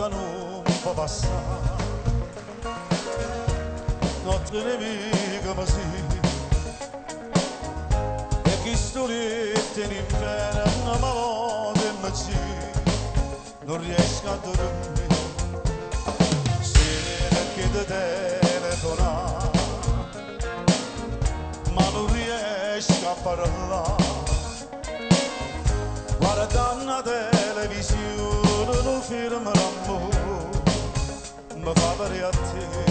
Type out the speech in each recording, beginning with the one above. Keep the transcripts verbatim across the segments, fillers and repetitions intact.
che non può passare, notte nemica ma sì, e chi storiette in inferno ma vuole e mi ci, non riesco a dormire, se che ti telefona, ma non riesco a parlare, guardando la televisione, non fermo l'amore, mi fa vedere a te.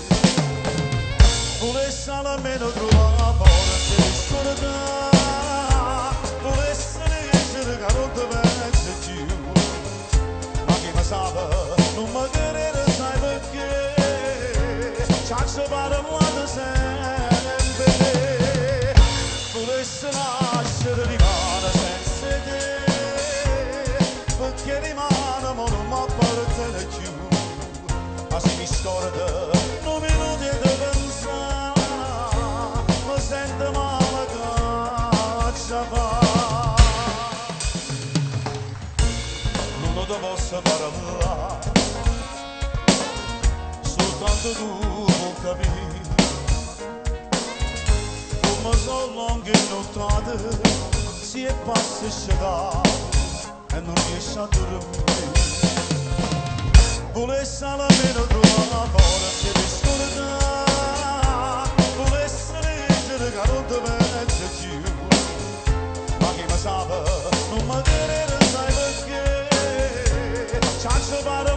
Volessi almeno trovare la porta di scordare, volessi leggere che non ti pensi più, ma chi mi sa non mi querere sai perché, ci parliamo sempre, volessi lasciare rimane senza te, perché rimane ma non mi appartiene più, ma se mi scorda non mi viene di pensare, mi sento male che ci fa, non ti posso parlare, soltanto tu puoi capire, come sono lunghe nottate, si è passata e non riesci a dormire. Volessi almeno trovare la porta di scordare, volessi leggere che non ti pensi più, ma chi mi sa non mi querere sai perché, ci parlo